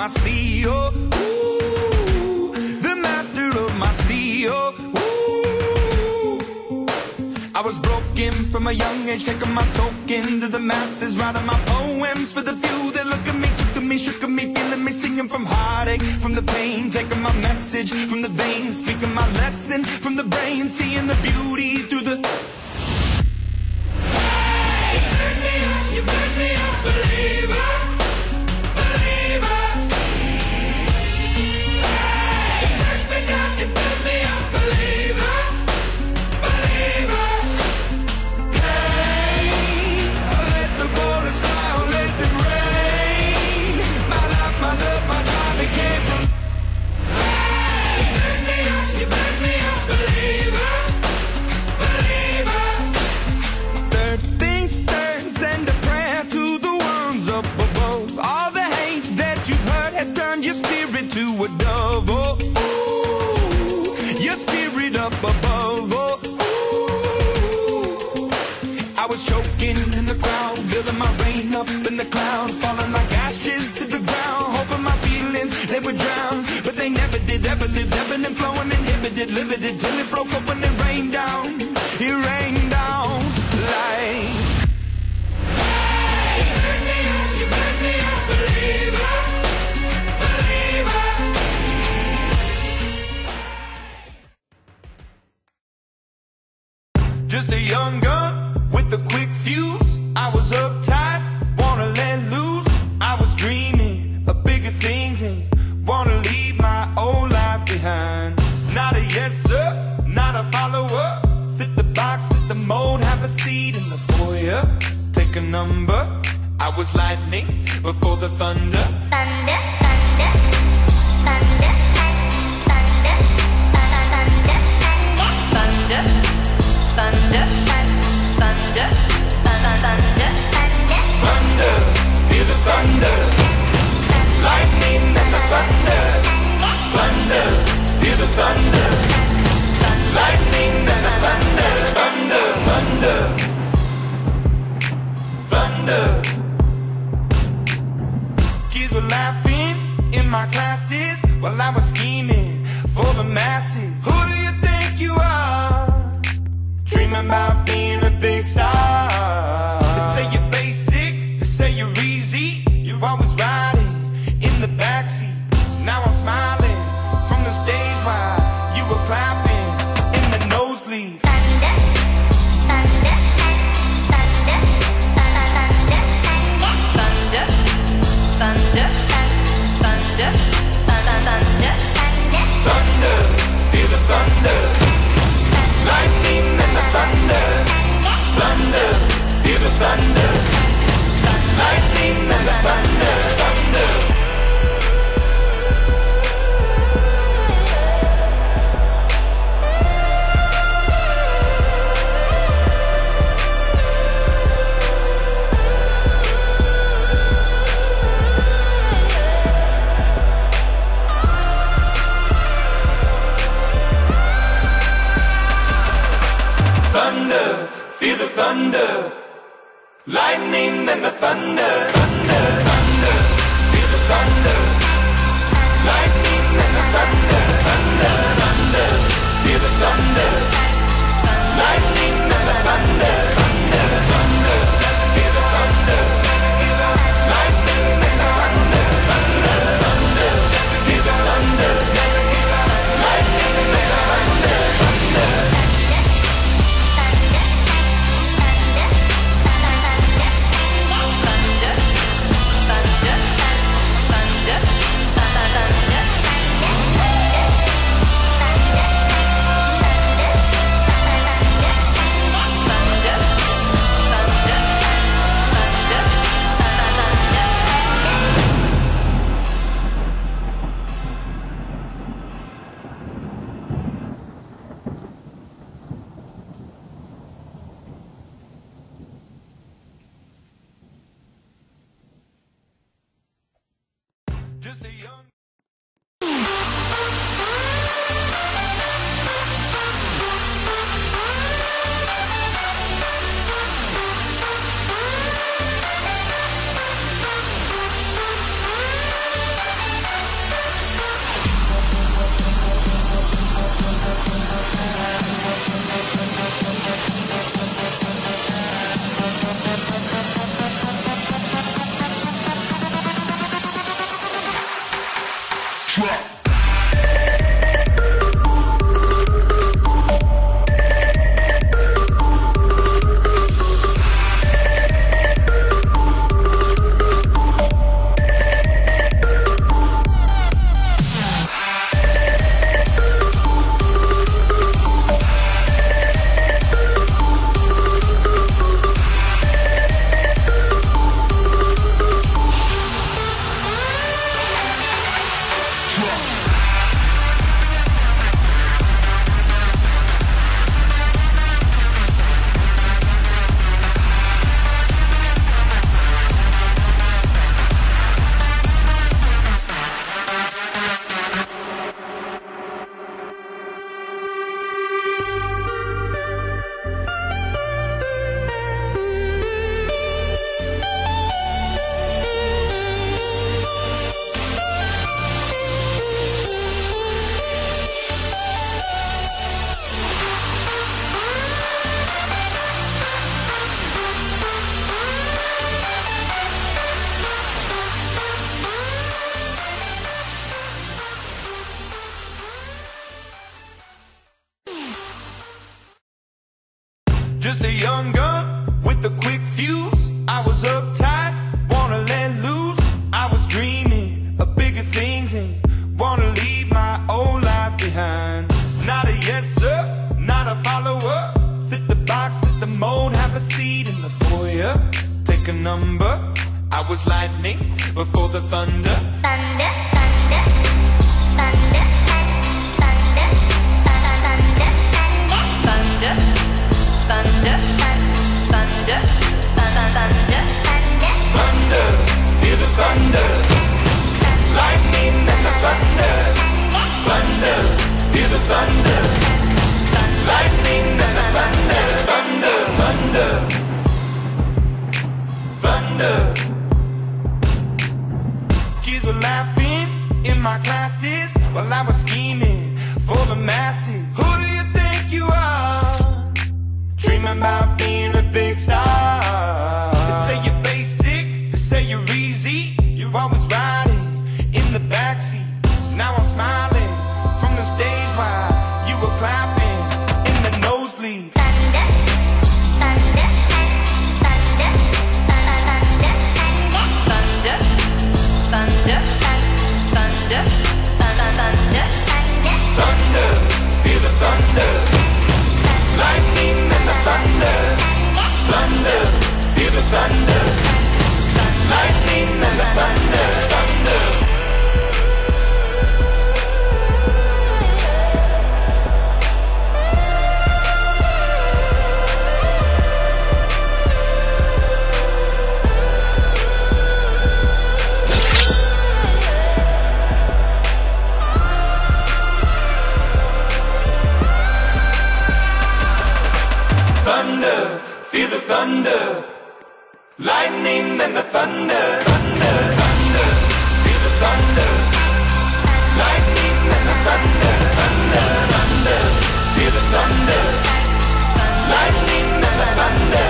my CEO. Ooh, the master of my CEO. Ooh, I was broken from a young age, taking my soak into the masses, writing my poems for the few that look at me, took me, shook at me, feeling me, singing from heartache, from the pain, taking my message from the veins, speaking my lesson from the brain, seeing the beauty through the... You make me a believer, believer. You take me down, you make me a believer, believer. Hey, let the bullets fly, let them rain. My life, my love, my drive, it came from. You make me a believer, believer. Third things third, send a prayer to the ones up above. All the hate that you've heard has turned your spirit to a dove. Oh, ooh, your spirit up above. Oh, ooh. I was choking in the crowd, building my rain up in the cloud, falling like ashes to the ground, hoping my feelings they would drown, but they never did. Ever lived, ebbing and flowing, inhibited, limited, till it broke up when it rained down. It rained down like. You make me a believer, believer. Just a young gun with a quick fuse. I was uptight, wanna let loose. I was dreaming of bigger things and wanna leave my old life behind. Not a yes sir, not a follower. Fit the box, fit the mold, have a seat in the foyer. Take a number. I was lightning before the thunder. Thunder, thunder, thunder, thunder, thunder, thunder, thunder, thunder, thunder, Thunder, feel the thunder. Lightning and the thunder. Thunder, feel the thunder. Lightning and the thunder. Thunder, thunder, thunder. Kids were laughing in my classes while I was scheming for the masses. Who do you think you are? Dreaming about being a big star. They say you're basic, they say you're easy. You're always riding in the backseat. Now I'm smiling from the stage while you were clapping in the nosebleeds. thunder, thunder, thunder, thunder, thunder, thunder, thunder, Thunder, feel the thunder. Lightning and the thunder. Thunder, feel the thunder. Lightning and the thunder. Thunder. Thunder, feel the thunder. Lightning and the thunder. Thunder, thunder, feel the thunder. Lightning and the thunder. Thunder, thunder, feel the thunder. Lightning and the thunder. Thunder, thunder, feel the thunder. Lightning and the thunder. Thunder, thunder, feel the thunder. Lightning and the thunder. Thunder. Just a young Just a young gun with a quick fuse. I was uptight, wanna let loose. I was dreaming of bigger things and wanna leave my old life behind. Not a yes sir, not a follower. Fit the box, fit the mold, have a seat in the foyer. Take a number. I was lightning before the thunder. Thunder, thunder, thunder, thunder, thunder, thunder, thunder, thunder, thunder, Thunder, feel the thunder. Lightning and the thunder. Thunder, feel the thunder. Lightning and the thunder. Thunder, thunder, thunder. Kids were laughing in my classes while I was scheming for the masses. Who do you think you are? Dreaming about being a big star. They say you're basic, they say you're easy. You're always riding in the backseat. Now I'm smiling from the stage while you were clapping in the nosebleeds. thunder, thunder, thunder, thunder, thunder, thunder, thunder, Thunder, feel the thunder. Lightning and the thunder. Thunder, feel the thunder. Lightning and the thunder. Thunder. Thunder, feel the thunder. Lightning and the thunder. Thunder, thunder, feel the thunder. Lightning and the thunder. Thunder, thunder, feel the thunder. Lightning and the thunder.